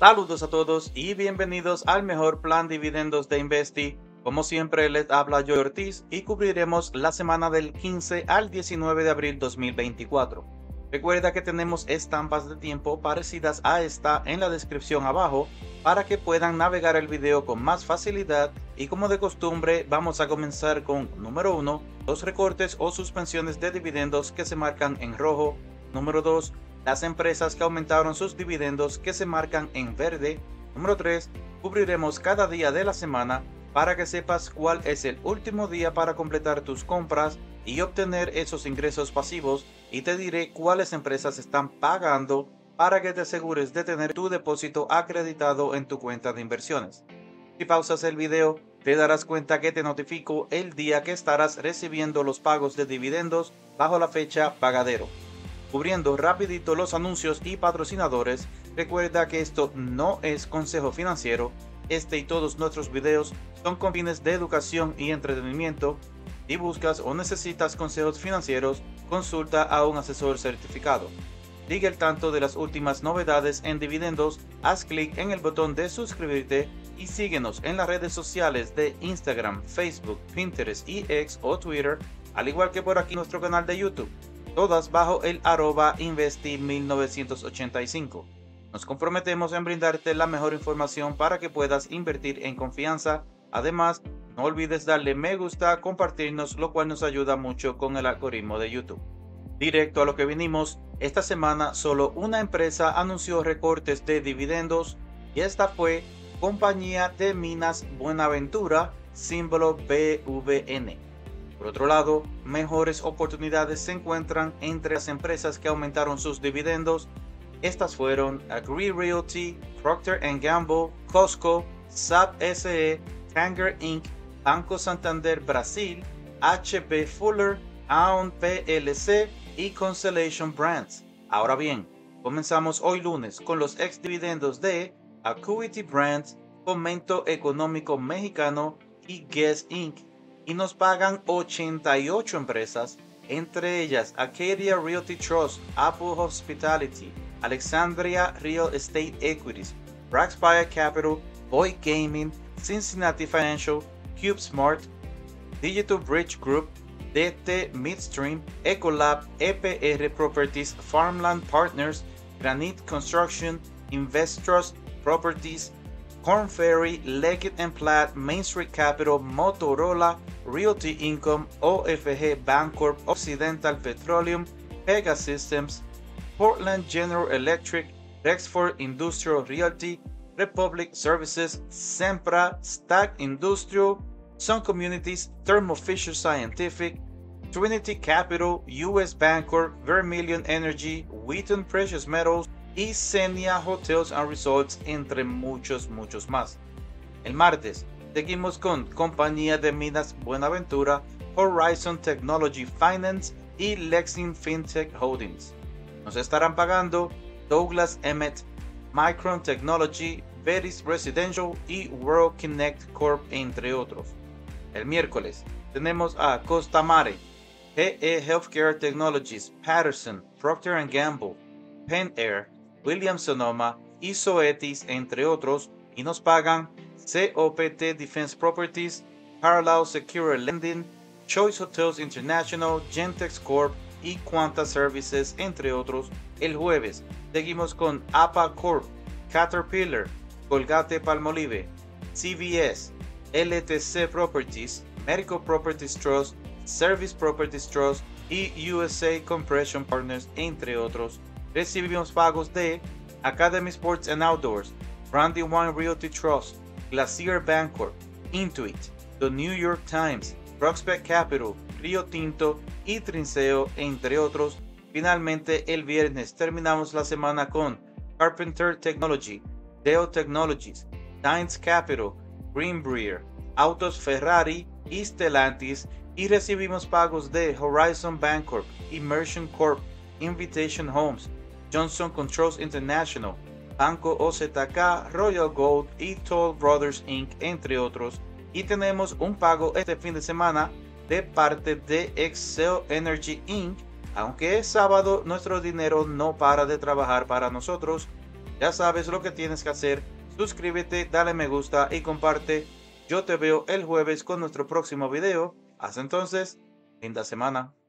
Saludos a todos y bienvenidos al mejor plan dividendos de Investi. Como siempre les habla Joey Ortiz y cubriremos la semana del 15 al 19 de abril 2024. Recuerda que tenemos estampas de tiempo parecidas a esta en la descripción abajo para que puedan navegar el video con más facilidad, y como de costumbre vamos a comenzar con número 1, los recortes o suspensiones de dividendos que se marcan en rojo. Número 2, las empresas que aumentaron sus dividendos que se marcan en verde. Número 3, cubriremos cada día de la semana para que sepas cuál es el último día para completar tus compras y obtener esos ingresos pasivos, y te diré cuáles empresas están pagando para que te asegures de tener tu depósito acreditado en tu cuenta de inversiones. Si pausas el video, te darás cuenta que te notifico el día que estarás recibiendo los pagos de dividendos bajo la fecha pagadero. Cubriendo rapidito los anuncios y patrocinadores, recuerda que esto no es consejo financiero. Este y todos nuestros videos son con fines de educación y entretenimiento. Si buscas o necesitas consejos financieros, consulta a un asesor certificado. Sigue al tanto de las últimas novedades en dividendos, haz clic en el botón de suscribirte y síguenos en las redes sociales de Instagram, Facebook, Pinterest y X o Twitter, al igual que por aquí nuestro canal de YouTube, todas bajo el @investi1985. Nos comprometemos en brindarte la mejor información para que puedas invertir en confianza. Además, no olvides darle me gusta, compartirnos, lo cual nos ayuda mucho con el algoritmo de YouTube. Directo a lo que vinimos, esta semana solo una empresa anunció recortes de dividendos y esta fue Compañía de Minas Buenaventura, símbolo BVN. Por otro lado, mejores oportunidades se encuentran entre las empresas que aumentaron sus dividendos. Estas fueron Agree Realty, Procter & Gamble, Costco, SAP SE, Tanger Inc., Banco Santander Brasil, HP Fuller, Aon PLC y Constellation Brands. Ahora bien, comenzamos hoy lunes con los ex dividendos de Acuity Brands, Fomento Económico Mexicano y Guess Inc., y nos pagan 88 empresas, entre ellas Acadia Realty Trust, Apple Hospitality, Alexandria Real Estate Equities, Braxpire Capital, Boyd Gaming, Cincinnati Financial, CubeSmart, Digital Bridge Group, DT Midstream, Ecolab, EPR Properties, Farmland Partners, Granite Construction, Investrust Properties, Korn Ferry, Leggett & Platt, Main Street Capital, Motorola, Realty Income, OFG Bancorp, Occidental Petroleum, Pegasystems, Portland General Electric, Rexford Industrial Realty, Republic Services, Sempra, Stack Industrial, Sun Communities, Thermo Fisher Scientific, Trinity Capital, US Bancorp, Vermilion Energy, Wheaton Precious Metals y Xenia Hotels and Resorts, entre muchos más. El martes seguimos con Compañía de Minas Buenaventura, Horizon Technology Finance y Lexing Fintech Holdings. Nos estarán pagando Douglas Emmett, Micron Technology, Veris Residential y World Connect Corp, entre otros. El miércoles tenemos a Costamare, GE Healthcare Technologies, Patterson, Procter & Gamble, Penn Air, Williams Sonoma y Zoetis, entre otros, y nos pagan COPT Defense Properties, Carlyle Secure Lending, Choice Hotels International, Gentex Corp y Quanta Services, entre otros. El jueves seguimos con APA Corp, Caterpillar, Colgate Palmolive, CVS, LTC Properties, Medical Properties Trust, Service Properties Trust y USA Compression Partners, entre otros. Recibimos pagos de Academy Sports and Outdoors, Brandywine Realty Trust, Glacier Bancorp, Intuit, The New York Times, Prospect Capital, Rio Tinto y Trinseo, entre otros. Finalmente, el viernes terminamos la semana con Carpenter Technology, Dell Technologies, Dines Capital, Greenbrier, Autos Ferrari y Stellantis, y recibimos pagos de Horizon Bancorp, Immersion Corp, Invitation Homes, Johnson Controls International, Banco OZK, Royal Gold y Toll Brothers Inc., entre otros. Y tenemos un pago este fin de semana de parte de Excel Energy Inc. Aunque es sábado, nuestro dinero no para de trabajar para nosotros. Ya sabes lo que tienes que hacer. Suscríbete, dale me gusta y comparte. Yo te veo el jueves con nuestro próximo video. Hasta entonces, linda semana.